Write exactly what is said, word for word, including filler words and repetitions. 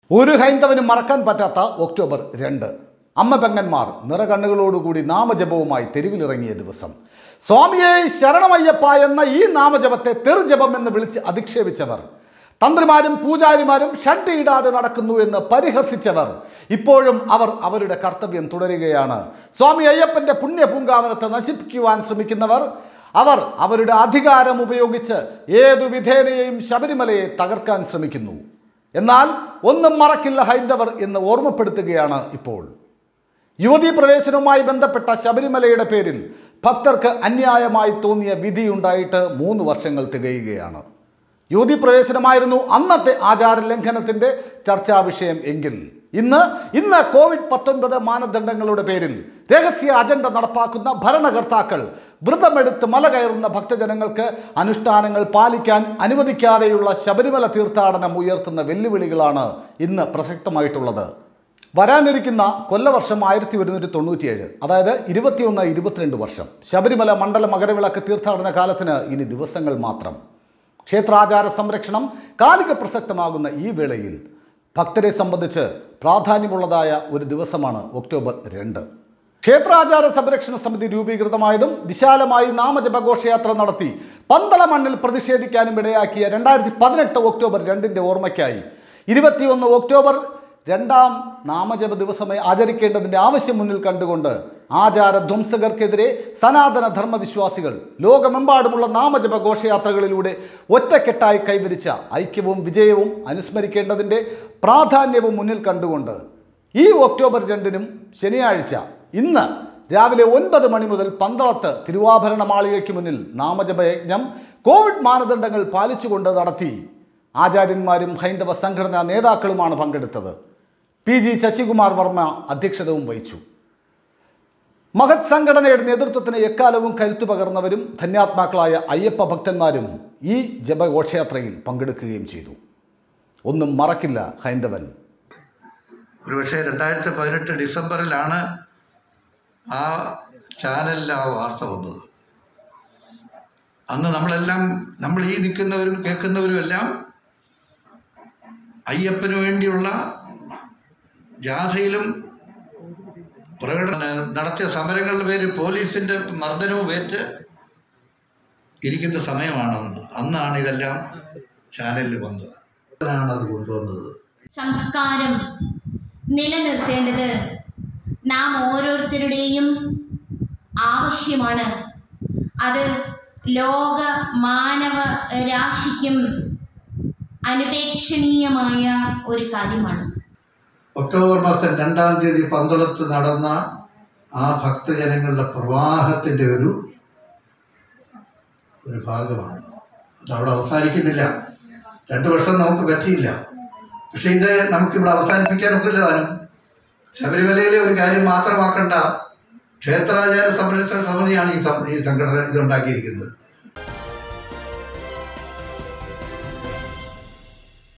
ഒരു ഹൈന്ദവനും മറക്കാൻ പറ്റാത്ത ഒക്ടോബർ രണ്ട്. അമ്മ പെങ്ങന്മാർ നിറകണ്ണുകളോടുകൂടി നാമജപവുമായി തെരുവിലിറങ്ങിയ ദിവസം. സ്വാമിയെ ശരണമയ്യപ്പ എന്ന ഈ നാമജപത്തെ തെറുജപം എന്ന് വിളിച്ച് അധിക്ഷേപിച്ചവർ, തന്ത്രിമാരും പൂജാരിമാരും ഷഡ്ഡി ഇടാതെ നടക്കുന്നു എന്ന് പരിഹസിച്ചവർ, ഇപ്പോഴും അവർ അവരുടെ കർത്തവ്യം തുടരുകയാണ്. സ്വാമി അയ്യപ്പന്റെ പുണ്യപൂങ്കാവനത്തെ നശിപ്പിക്കുവാൻ ശ്രമിക്കുന്നവർ, അവർ അവരുടെ അധികാരം ഉപയോഗിച്ച് ഏതു വിധേനയെയും ശബരിമലയെ തകർക്കാൻ ശ്രമിക്കുന്നു. എന്നാൽ ഒന്നും മറക്കില്ല ഹൈന്ദവർ എന്ന് ഓർമ്മപ്പെടുത്തുകയാണ് ഇപ്പോൾ. യുവതീ പ്രവേശനവുമായി ബന്ധപ്പെട്ട ശബരിമലയുടെ പേരിൽ ഭക്തർക്ക് അന്യായമായി തോന്നിയ വിധിയുണ്ടായിട്ട് മൂന്ന് വർഷങ്ങൾ തികയുകയാണ്. യുവതീ പ്രവേശനമായിരുന്നു അന്നത്തെ ആചാര ലംഘനത്തിന്റെ ചർച്ചാ വിഷയം എങ്കിൽ ഇന്ന് ഇന്ന് കോവിഡ് പത്തൊൻപത് മാനദണ്ഡങ്ങളുടെ പേരിൽ രഹസ്യ അജണ്ട നടപ്പാക്കുന്ന ഭരണകർത്താക്കൾ വ്രതമെടുത്ത് മല കയറുന്ന ഭക്തജനങ്ങൾക്ക് അനുഷ്ഠാനങ്ങൾ പാലിക്കാൻ അനുവദിക്കാതെയുള്ള ശബരിമല തീർത്ഥാടനം ഉയർത്തുന്ന വെല്ലുവിളികളാണ് ഇന്ന് പ്രസക്തമായിട്ടുള്ളത്. വരാനിരിക്കുന്ന കൊല്ലവർഷം ആയിരത്തി ഒരുന്നൂറ്റി തൊണ്ണൂറ്റിയേഴ്, അതായത് ഇരുപത്തിയൊന്ന് ഇരുപത്തിരണ്ട് വർഷം ശബരിമല മണ്ഡല മകരവിളക്ക് തീർത്ഥാടന കാലത്തിന് ഇനി ദിവസങ്ങൾ മാത്രം. ക്ഷേത്രാചാര സംരക്ഷണം കാലിക പ്രസക്തമാകുന്ന ഈ വേളയിൽ ഭക്തരെ സംബന്ധിച്ച് പ്രാധാന്യമുള്ളതായ ഒരു ദിവസമാണ് ഒക്ടോബർ രണ്ട്. ക്ഷേത്രാചാര സംരക്ഷണ സമിതി രൂപീകൃതമായതും വിശാലമായി നാമജപഘോഷയാത്ര നടത്തി പന്തള മണ്ണിൽ പ്രതിഷേധിക്കാനും ഇടയാക്കിയ രണ്ടായിരത്തി പതിനെട്ട് ഒക്ടോബർ രണ്ടിൻ്റെ ഓർമ്മയ്ക്കായി ഇരുപത്തിയൊന്ന് ഒക്ടോബർ രണ്ടാം നാമജപ ദിവസമായി ആചരിക്കേണ്ടതിൻ്റെ ആവശ്യം മുന്നിൽ കണ്ടുകൊണ്ട് ആചാരധ്വംസകർക്കെതിരെ സനാതന ധർമ്മവിശ്വാസികൾ ലോകമെമ്പാടുമുള്ള നാമജപ ഘോഷയാത്രകളിലൂടെ ഒറ്റക്കെട്ടായി കൈവരിച്ച ഐക്യവും വിജയവും അനുസ്മരിക്കേണ്ടതിൻ്റെ പ്രാധാന്യവും മുന്നിൽ കണ്ടുകൊണ്ട് ഈ ഒക്ടോബർ രണ്ടിനും ശനിയാഴ്ച ഇന്ന് രാവിലെ ഒൻപത് മണി മുതൽ പന്തളത്ത് തിരുവാഭരണ മാളികയ്ക്ക് മുന്നിൽ നാമജപയജ്ഞം കോവിഡ് മാനദണ്ഡങ്ങൾ പാലിച്ചുകൊണ്ട് നടത്തി. ആചാര്യന്മാരും ഹൈന്ദവ സംഘടനാ നേതാക്കളുമാണ് പങ്കെടുത്തത്. പി ജി ശശികുമാർ വർമ്മ അധ്യക്ഷതവും വഹിച്ചു. മഹത് സംഘടനയുടെ നേതൃത്വത്തിന് എക്കാലവും കരുത്തു പകർന്നവരും ധന്യാത്മാക്കളായ അയ്യപ്പ ഭക്തന്മാരും ഈ ജപഘോഷയാത്രയിൽ പങ്കെടുക്കുകയും ചെയ്തു. ഒന്നും മറക്കില്ല ഹൈന്ദവൻ. ഒരുപക്ഷെ രണ്ടായിരത്തി പതിനെട്ട് ഡിസംബറിലാണ് ആ ചാനലിൽ ആ വാർത്ത വന്നത്. അന്ന് നമ്മളെല്ലാം, നമ്മൾ ഈ നിൽക്കുന്നവരും കേൾക്കുന്നവരും എല്ലാം അയ്യപ്പന് വേണ്ടിയുള്ള ജാഥയിലും പ്രകടന നടത്തിയ സമരങ്ങളുടെ പേരിൽ പോലീസിൻ്റെ മർദ്ദനവും ഏറ്റ് ഇരിക്കുന്ന സമയമാണെന്ന്. അന്നാണ് ഇതെല്ലാം ചാനലിൽ വന്നത്. ആണ് അത് കൊണ്ടുവന്നത്. സംസ്കാരം നിലനിർത്തേണ്ടത് നാം ഓരോരുത്തരുടെയും ആവശ്യമാണ്. അത് ലോക മാനവ രാശിക്കും അനുപേക്ഷണീയമായ ഒരു കാര്യമാണ്. ഒക്ടോബർ മാസം രണ്ടാം തീയതി പന്തളത്ത് നടന്ന ആ ഭക്തജനങ്ങളുടെ പ്രവാഹത്തിൻ്റെ ഒരു ഒരു ഭാഗമാണ്. അതവിടെ അവസാനിക്കുന്നില്ല. രണ്ടു വർഷം നമുക്ക് പറ്റിയില്ല. പക്ഷെ ഇത് നമുക്കിവിടെ അവസാനിപ്പിക്കാനൊക്കില്ല. താനും ശബരിമലയിലെ ഒരു കാര്യം മാത്രമാക്കേണ്ട ക്ഷേത്രാചാര സംരക്ഷണ സമിതിയാണ് ഈ ഈ സംഘടന ഇതുണ്ടാക്കിയിരിക്കുന്നത്.